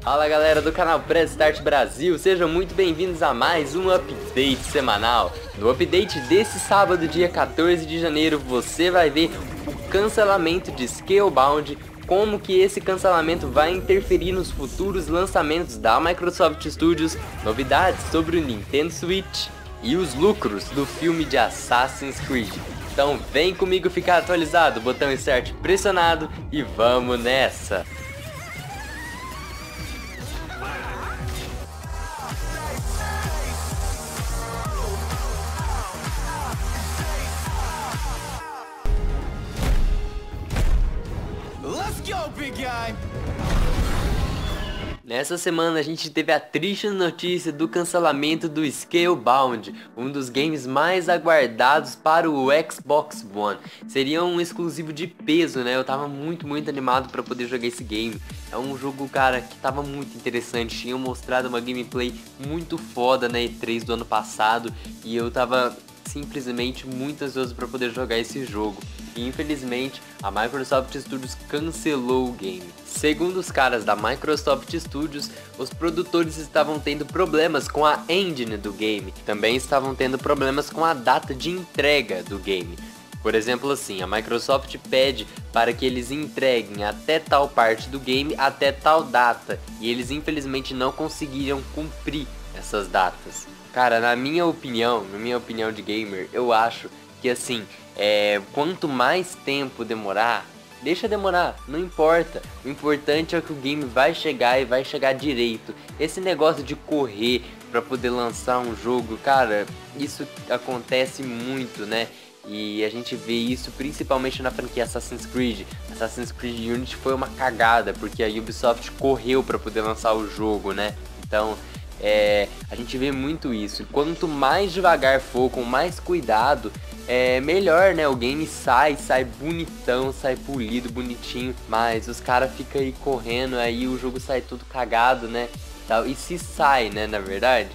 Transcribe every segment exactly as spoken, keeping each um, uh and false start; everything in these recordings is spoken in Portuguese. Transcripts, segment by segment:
Fala galera do canal Press Start Brasil, sejam muito bem-vindos a mais um update semanal. No update desse sábado, dia quatorze de janeiro, você vai ver o cancelamento de Scalebound, como que esse cancelamento vai interferir nos futuros lançamentos da Microsoft Studios, novidades sobre o Nintendo Switch e os lucros do filme de Assassin's Creed. Então vem comigo ficar atualizado, botão Start pressionado e vamos nessa! Let's go, big guy! Nessa semana a gente teve a triste notícia do cancelamento do Scalebound, um dos games mais aguardados para o Xbox One. Seria um exclusivo de peso, né? Eu tava muito, muito animado para poder jogar esse game. É um jogo, cara, que tava muito interessante. Tinha mostrado uma gameplay muito foda na E três do ano passado e eu tava simplesmente muito ansioso para poder jogar esse jogo. E infelizmente a Microsoft Studios cancelou o game. Segundo os caras da Microsoft Studios, os produtores estavam tendo problemas com a engine do game. Também estavam tendo problemas com a data de entrega do game. Por exemplo, assim, a Microsoft pede para que eles entreguem até tal parte do game, até tal data. E eles infelizmente não conseguiram cumprir essas datas. Cara, na minha opinião, na minha opinião de gamer, eu acho que assim, é, quanto mais tempo demorar, deixa demorar, não importa. O importante é que o game vai chegar e vai chegar direito. Esse negócio de correr para poder lançar um jogo, cara, isso acontece muito, né? E a gente vê isso principalmente na franquia Assassin's Creed. Assassin's Creed Unity foi uma cagada, porque a Ubisoft correu para poder lançar o jogo, né? Então, é, a gente vê muito isso. Quanto mais devagar for, com mais cuidado, é melhor, né? O game sai, sai bonitão, sai polido, bonitinho. Mas os caras ficam aí correndo, aí o jogo sai tudo cagado, né? E se sai, né? Na verdade,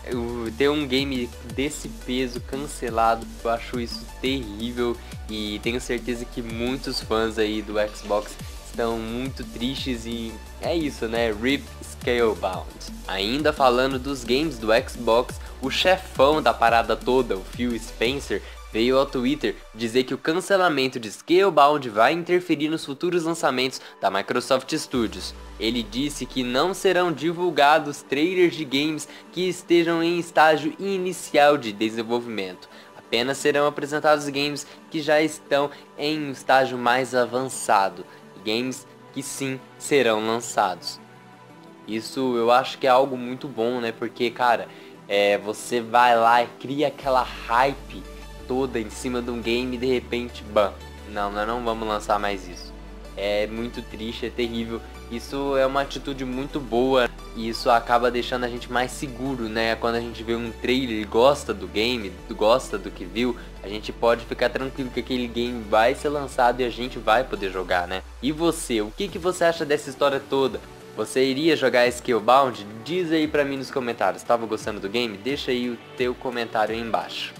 ter um game desse peso cancelado, eu acho isso terrível. E tenho certeza que muitos fãs aí do Xbox estão muito tristes e é isso, né? R I P Scalebound. Ainda falando dos games do Xbox, o chefão da parada toda, o Phil Spencer, veio ao Twitter dizer que o cancelamento de Scalebound vai interferir nos futuros lançamentos da Microsoft Studios. Ele disse que não serão divulgados trailers de games que estejam em estágio inicial de desenvolvimento. Apenas serão apresentados games que já estão em um estágio mais avançado. Games que sim serão lançados. Isso eu acho que é algo muito bom, né? Porque, cara, é, você vai lá e cria aquela hype toda em cima de um game e de repente, bam, não, nós não vamos lançar mais isso. É muito triste, é terrível. Isso é uma atitude muito boa e isso acaba deixando a gente mais seguro, né? Quando a gente vê um trailer e gosta do game, gosta do que viu, a gente pode ficar tranquilo que aquele game vai ser lançado e a gente vai poder jogar, né? E você, o que, que você acha dessa história toda? Você iria jogar Scalebound? Diz aí pra mim nos comentários. Estava gostando do game? Deixa aí o teu comentário aí embaixo.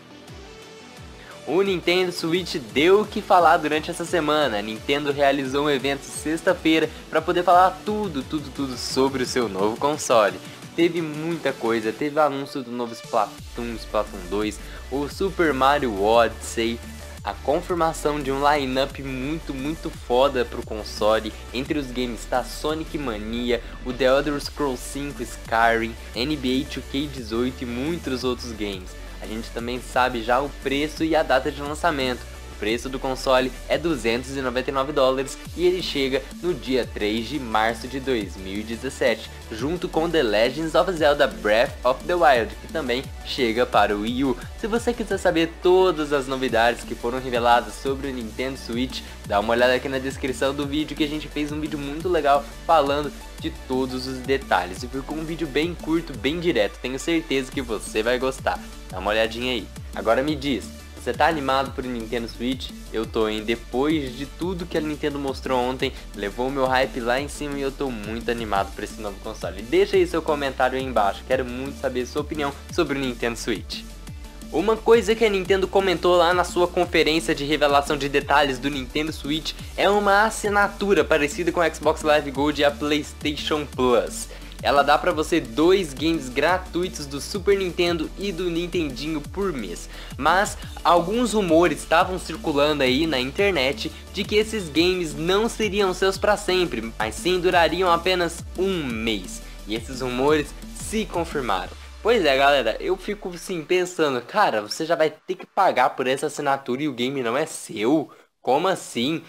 O Nintendo Switch deu o que falar durante essa semana. A Nintendo realizou um evento sexta-feira para poder falar tudo, tudo, tudo sobre o seu novo console. Teve muita coisa, teve anúncio do novo Splatoon, Splatoon dois, o Super Mario Odyssey, a confirmação de um line-up muito, muito foda pro console. Entre os games está Sonic Mania, o The Elder Scrolls cinco Skyrim, N B A dois K dezoito e muitos outros games. A gente também sabe já o preço e a data de lançamento. O preço do console é duzentos e noventa e nove dólares e ele chega no dia três de março de dois mil e dezessete, junto com The Legend of Zelda Breath of the Wild, que também chega para o Wii U. Se você quiser saber todas as novidades que foram reveladas sobre o Nintendo Switch, dá uma olhada aqui na descrição do vídeo que a gente fez um vídeo muito legal falando de todos os detalhes. E ficou um vídeo bem curto, bem direto, tenho certeza que você vai gostar. Dá uma olhadinha aí. Agora me diz, você tá animado pro Nintendo Switch? Eu tô, hein? Depois de tudo que a Nintendo mostrou ontem, levou o meu hype lá em cima e eu tô muito animado pra esse novo console. Deixa aí seu comentário aí embaixo, quero muito saber sua opinião sobre o Nintendo Switch. Uma coisa que a Nintendo comentou lá na sua conferência de revelação de detalhes do Nintendo Switch é uma assinatura parecida com a Xbox Live Gold e a PlayStation Plus. Ela dá pra você dois games gratuitos do Super Nintendo e do Nintendinho por mês. Mas alguns rumores estavam circulando aí na internet de que esses games não seriam seus pra sempre, mas sim durariam apenas um mês. E esses rumores se confirmaram. Pois é, galera, eu fico assim pensando, cara, você já vai ter que pagar por essa assinatura e o game não é seu? Como assim?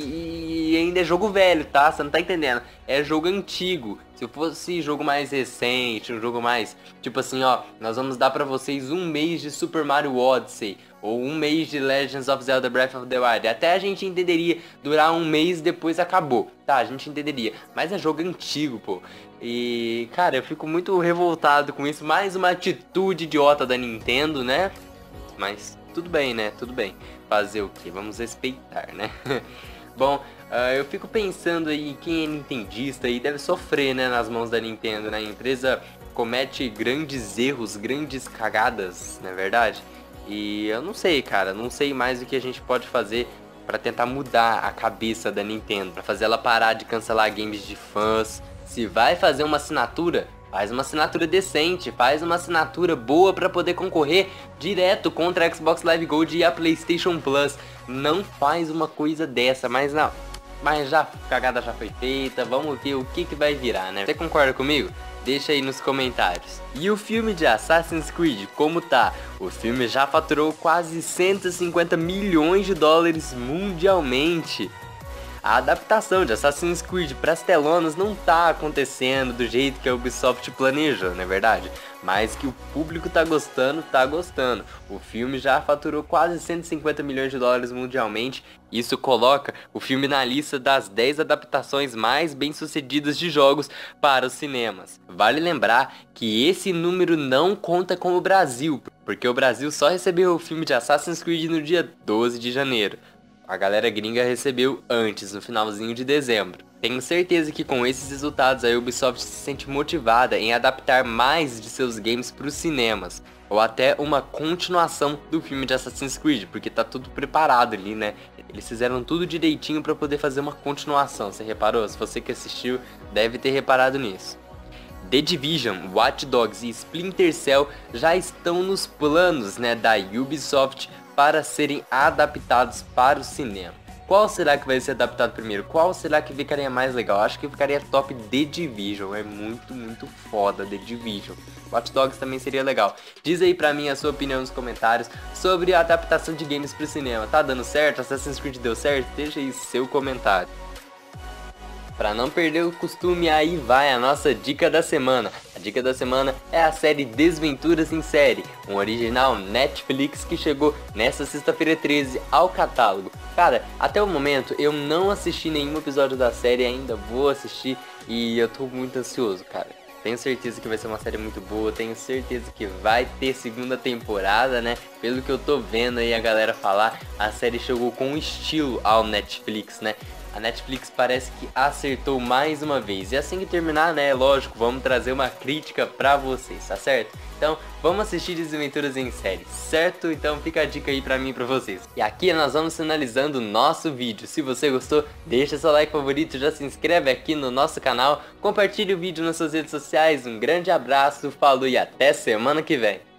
E, e ainda é jogo velho, tá? Você não tá entendendo. É jogo antigo. Se fosse jogo mais recente, um jogo mais... Tipo assim, ó, nós vamos dar pra vocês um mês de Super Mario Odyssey. Ou um mês de Legends of Zelda Breath of the Wild. Até a gente entenderia durar um mês e depois acabou. Tá, a gente entenderia. Mas é jogo antigo, pô. E, cara, eu fico muito revoltado com isso. Mais uma atitude idiota da Nintendo, né? Mas tudo bem, né? Tudo bem. Fazer o que? Vamos respeitar, né? Bom, uh, eu fico pensando aí, quem é nintendista aí deve sofrer, né, nas mãos da Nintendo, né? A empresa comete grandes erros, grandes cagadas, não é verdade? E eu não sei, cara, não sei mais o que a gente pode fazer pra tentar mudar a cabeça da Nintendo, pra fazer ela parar de cancelar games de fãs. Se vai fazer uma assinatura, faz uma assinatura decente, faz uma assinatura boa pra poder concorrer direto contra a Xbox Live Gold e a PlayStation Plus. Não faz uma coisa dessa, mas não. Mas já, a cagada já foi feita, vamos ver o que que vai virar, né? Você concorda comigo? Deixa aí nos comentários. E o filme de Assassin's Creed, como tá? O filme já faturou quase cento e cinquenta milhões de dólares mundialmente. A adaptação de Assassin's Creed para as telonas não tá acontecendo do jeito que a Ubisoft planejou, não é verdade? Mas que o público tá gostando, tá gostando. O filme já faturou quase cento e cinquenta milhões de dólares mundialmente. Isso coloca o filme na lista das dez adaptações mais bem-sucedidas de jogos para os cinemas. Vale lembrar que esse número não conta com o Brasil, porque o Brasil só recebeu o filme de Assassin's Creed no dia doze de janeiro. A galera gringa recebeu antes, no finalzinho de dezembro. Tenho certeza que com esses resultados a Ubisoft se sente motivada em adaptar mais de seus games para os cinemas. Ou até uma continuação do filme de Assassin's Creed, porque tá tudo preparado ali, né? Eles fizeram tudo direitinho para poder fazer uma continuação, você reparou? Se você que assistiu, deve ter reparado nisso. The Division, Watch Dogs e Splinter Cell já estão nos planos, né, da Ubisoft para serem adaptados para o cinema. Qual será que vai ser adaptado primeiro? Qual será que ficaria mais legal? Acho que ficaria top The Division. É muito, muito foda The Division. Watch Dogs também seria legal. Diz aí pra mim a sua opinião nos comentários sobre a adaptação de games pro cinema. Tá dando certo? Assassin's Creed deu certo? Deixa aí seu comentário. Para não perder o costume, aí vai a nossa dica da semana. A dica da semana é a série Desventuras em Série, um original Netflix que chegou nesta sexta-feira treze ao catálogo. Cara, até o momento eu não assisti nenhum episódio da série, ainda vou assistir e eu tô muito ansioso, cara. Tenho certeza que vai ser uma série muito boa, tenho certeza que vai ter segunda temporada, né? Pelo que eu tô vendo aí a galera falar, a série chegou com um estilo ao Netflix, né? A Netflix parece que acertou mais uma vez. E assim que terminar, né, lógico, vamos trazer uma crítica pra vocês, tá certo? Então, vamos assistir Desventuras em Série, certo? Então fica a dica aí pra mim e pra vocês. E aqui nós vamos finalizando o nosso vídeo. Se você gostou, deixa seu like favorito, já se inscreve aqui no nosso canal, compartilhe o vídeo nas suas redes sociais. Um grande abraço, falou e até semana que vem.